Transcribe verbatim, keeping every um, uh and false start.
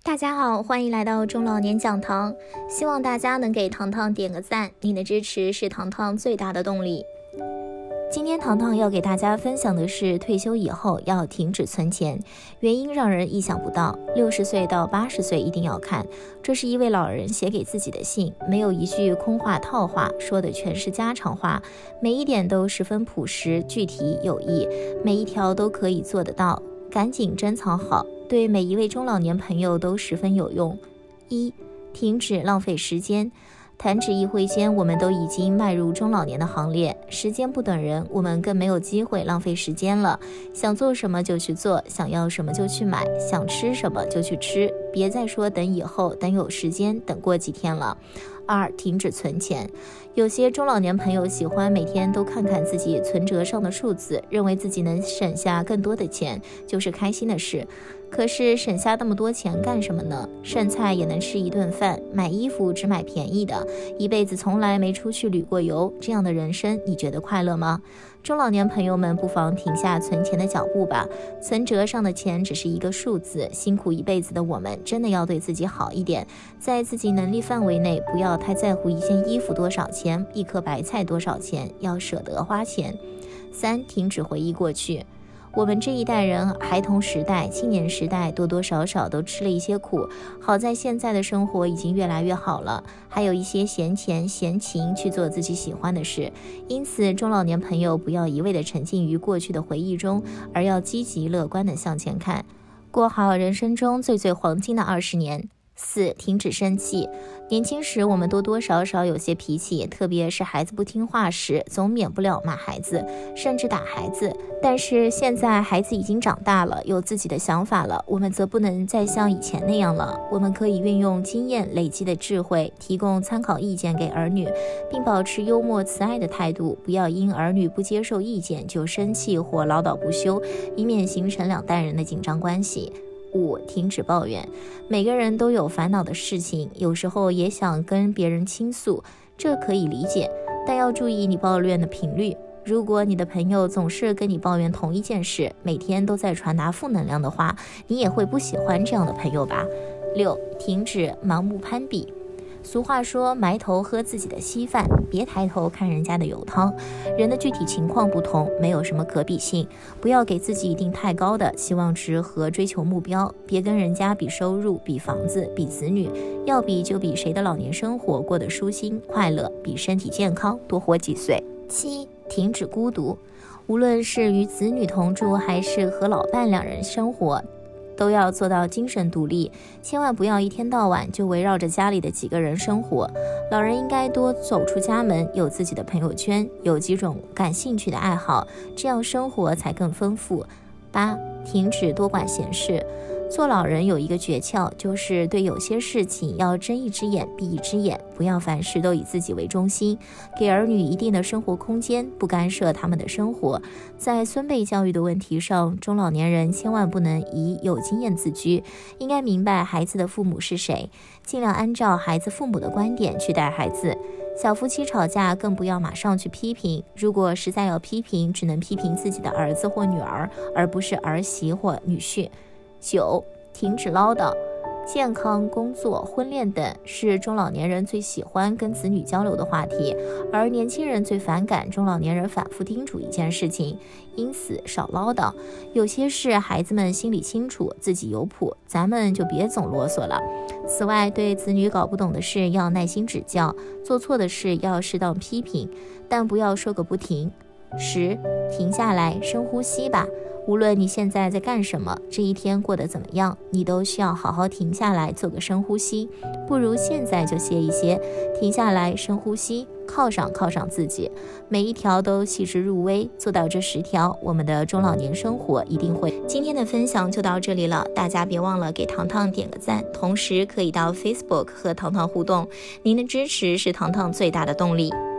大家好，欢迎来到中老年讲堂，希望大家能给糖糖点个赞，您的支持是糖糖最大的动力。今天糖糖要给大家分享的是退休以后要停止存钱，原因让人意想不到，六十岁到八十岁一定要看。这是一位老人写给自己的信，没有一句空话套话，说的全是家常话，每一点都十分朴实具体有益，每一条都可以做得到，赶紧珍藏好，对每一位中老年朋友都十分有用。一、停止浪费时间。弹指一挥间，我们都已经迈入中老年的行列，时间不等人，我们更没有机会浪费时间了。想做什么就去做，想要什么就去买，想吃什么就去吃，别再说等以后，等有时间，等过几天了。二、停止存钱。有些中老年朋友喜欢每天都看看自己存折上的数字，认为自己能省下更多的钱就是开心的事。可是省下那么多钱干什么呢？剩菜也能吃一顿饭，买衣服只买便宜的，一辈子从来没出去旅过游，这样的人生你觉得快乐吗？中老年朋友们不妨停下存钱的脚步吧，存折上的钱只是一个数字，辛苦一辈子的我们真的要对自己好一点，在自己能力范围内，不要太在乎一件衣服多少钱，一颗白菜多少钱，要舍得花钱。三、停止回忆过去。我们这一代人，孩童时代、青年时代，多多少少都吃了一些苦，好在现在的生活已经越来越好了，还有一些闲钱闲情去做自己喜欢的事。因此中老年朋友不要一味地沉浸于过去的回忆中，而要积极乐观地向前看，过好人生中最最黄金的二十年。四、停止生气。年轻时我们多多少少有些脾气，特别是孩子不听话时，总免不了骂孩子，甚至打孩子。但是现在孩子已经长大了，有自己的想法了，我们则不能再像以前那样了。我们可以运用经验累积的智慧，提供参考意见给儿女，并保持幽默慈爱的态度，不要因儿女不接受意见就生气或唠叨不休，以免形成两代人的紧张关系。五、停止抱怨。每个人都有烦恼的事情，有时候也想跟别人倾诉，这可以理解，但要注意你抱怨的频率。如果你的朋友总是跟你抱怨同一件事，每天都在传达负能量的话，你也会不喜欢这样的朋友吧。六、停止盲目攀比。俗话说，埋头喝自己的稀饭，别抬头看人家的油汤。人的具体情况不同，没有什么可比性，不要给自己定太高的期望值和追求目标，别跟人家比收入、比房子、比子女，要比就比谁的老年生活过得舒心快乐，比身体健康多活几岁。七、停止孤独。无论是与子女同住，还是和老伴两人生活，都要做到精神独立，千万不要一天到晚就围绕着家里的几个人生活。老人应该多走出家门，有自己的朋友圈，有几种感兴趣的爱好，这样生活才更丰富。八、停止多管闲事。做老人有一个诀窍，就是对有些事情要睁一只眼闭一只眼，不要凡事都以自己为中心，给儿女一定的生活空间，不干涉他们的生活。在孙辈教育的问题上，中老年人千万不能以有经验自居，应该明白孩子的父母是谁，尽量按照孩子父母的观点去带孩子。小夫妻吵架更不要马上去批评，如果实在要批评，只能批评自己的儿子或女儿，而不是儿媳或女婿。九、停止唠叨。健康、工作、婚恋等是中老年人最喜欢跟子女交流的话题，而年轻人最反感中老年人反复叮嘱一件事情，因此少唠叨。有些事孩子们心里清楚，自己有谱，咱们就别总啰嗦了。此外，对子女搞不懂的事要耐心指教，做错的事要适当批评，但不要说个不停。十、停下来深呼吸吧。无论你现在在干什么，这一天过得怎么样，你都需要好好停下来做个深呼吸，不如现在就歇一歇，停下来深呼吸，犒赏犒赏自己，每一条都细致入微，做到这十条，我们的中老年生活一定会。今天的分享就到这里了，大家别忘了给糖糖点个赞，同时可以到 Facebook 和糖糖互动，您的支持是糖糖最大的动力。